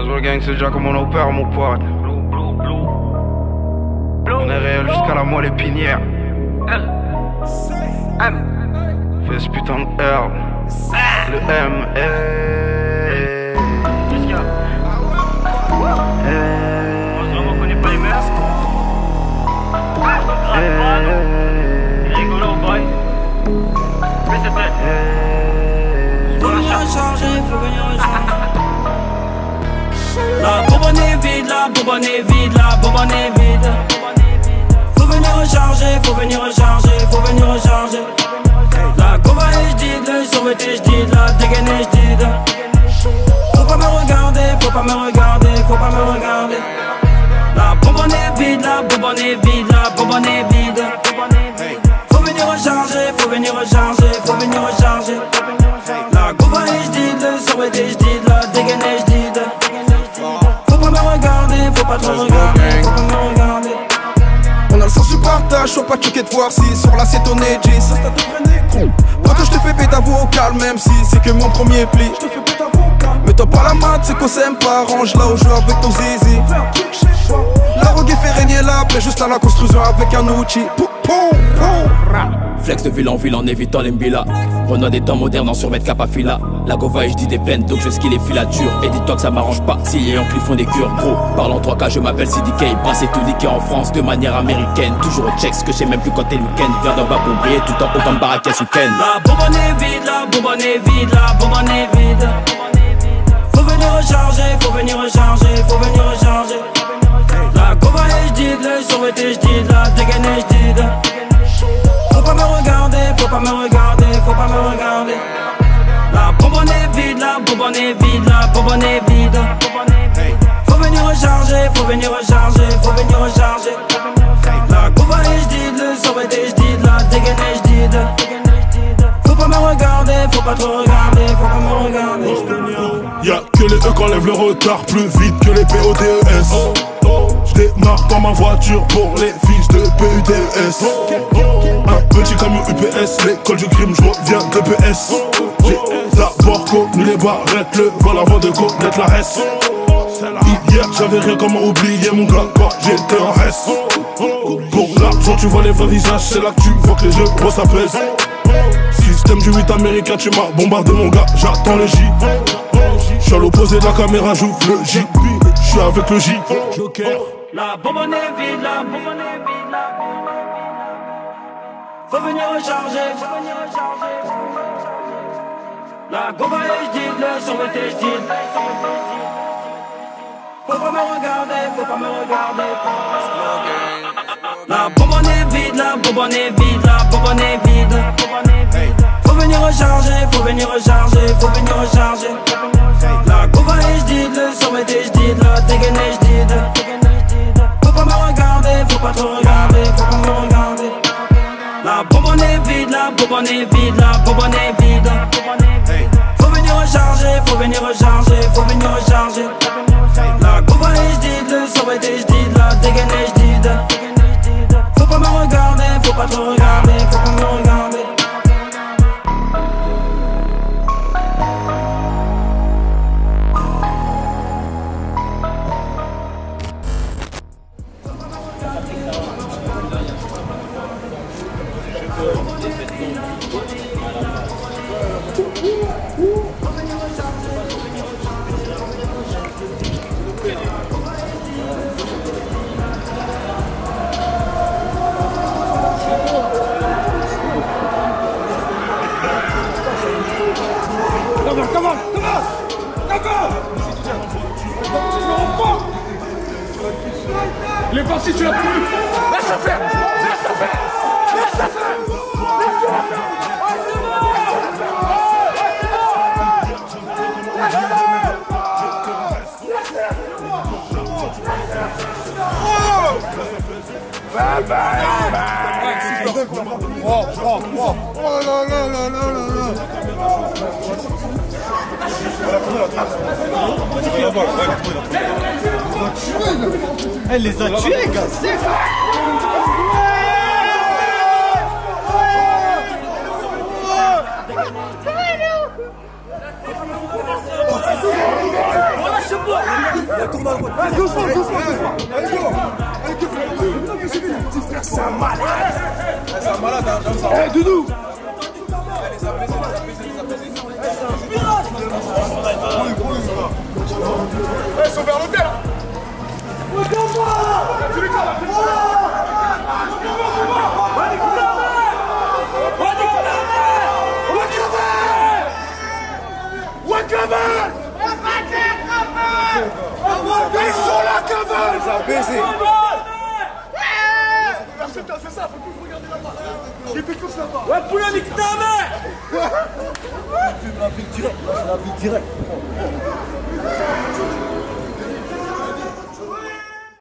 Oswald Gang, c'est déjà comme on opère, mon pote. On est réel jusqu'à la moelle épinière. Fais ce putain de R. Le M. On connaît pas les mères. Rigolo, boy. Mais c'est vrai. Faut venir recharger, faut venir recharger. La bonbonne est vide, la bonbonne est vide, la bonbonne est vide. Faut venir recharger, faut venir recharger, faut venir recharger. La gova est j'dide, le survêt est j'dide, la dégaine est j'dide. Faut pas me regarder, faut pas me regarder, faut pas me regarder. La bonbonne est vide, la bonbonne est vide, la bonbonne est vide. Faut venir recharger, faut venir recharger, faut venir recharger. La gova est j'dide, le survêt est j'dide, la dégaine est j'dide. Faut pas me regarder, faut pas trop regarder, faut pas me regarder. On a le sens du partage, sois pas choqué de voir si sur l'assiette on est G. Ça t'a devenu quand je te fais péter ta vocale, même si c'est que mon premier pli. Je te fais péter ta vocale. Mais t'as pas la mat, c'est qu'on s'aime pas. Range là au jeu avec ton zizi. La rogue fait régner la paix, juste à la construction avec un outil. Flex de ville en évitant les mbila. Renoir des temps modernes en survêt capafila. La gova et je dis des peines donc je ski les filatures. Et dis-toi que ça m'arrange pas si les Yankees font des cures. Gros, parle en 3K, je m'appelle CDK. Brassé tout niqué en France de manière américaine. Toujours au check, ce que j'ai même plus quand t'es le week-end. Viens d'en bas pour briller tout en haut comme Barraquès week-end. La bonbonne est vide, la bonbonne est vide, la bonbonne est vide. Faut venir recharger, faut venir recharger, faut venir recharger. La gova est j'dide, le survêt est j'dide, la dégaine est j'dide. Faut pas me regarder, faut pas me regarder, faut pas me regarder. La bonbonne est vide, la bonbonne est vide, la bonbonne est vide. Faut venir recharger, faut venir recharger, faut venir recharger. La gova est j'dide, le survêt est j'dide, la dégaine est j'dide. Faut pas me regarder, faut pas trop regarder, faut pas me regarder. Y'a que les E qu'enlèvent le retard plus vite que les PODES. J'démarre dans ma voiture pour les fiches de PUDS. Un petit camion UPS, l'école du crime, j'reviens de PS. J'ai d'abord connu les barrettes, le vol avant de connaître la reste. Hier j'avais rien, comment oublier mon gars quand j'étais en reste. Pour l'argent tu vois les vrais visages, c'est là que tu vois que les euros ça pèse. Système du 8 américain, tu m'as bombardé mon gars, j'attends le J. J'suis à l'opposé de la caméra, j'ouvre le J. J'suis avec le J. Joker. La bonbonne est vide, la bonbonne est vide, la bonbonne est vide. Faut venir recharger, faut venir recharger. La gova est j'dide, le survêt est j'dide. Faut pas me regarder, faut pas me regarder. La bonbonne est vide, la bonbonne est vide, la bonbonne est vide. Faut venir recharger, faut venir recharger, faut venir recharger. La gova est j'dide, le survêt est j'dide, la dégaine est j'dide. Faut pas me regarder, faut pas trop regarder, faut pas me regarder. La bonbonne est vide, la bonbonne est vide, la bonbonne est vide. Faut venir recharger, faut venir recharger, faut venir recharger. La gova est j'dide, le survêt est j'dide, la dégaine est j'dide. Faut pas me regarder, faut pas trop regarder, faut pas me regarder. Il est parti, tu l'as plus. Laisse-le faire. Laisse-le faire. Laisse-le faire. Elle les a tués, gars, c'est ça. Relâche-moi. Doucement, doucement. Allez, go. Allez, petit frère, c'est un malade. C'est un malade, hein, j'aime ça. Eh, Doudou. Ils sont vers l'hôtel. Ils sont là, Caval. Ça a baisé. C'est ça, faut tous regarder là-bas. Ils étaient tous là-bas. Ouais, poulet, nique ta mère. La vie directe.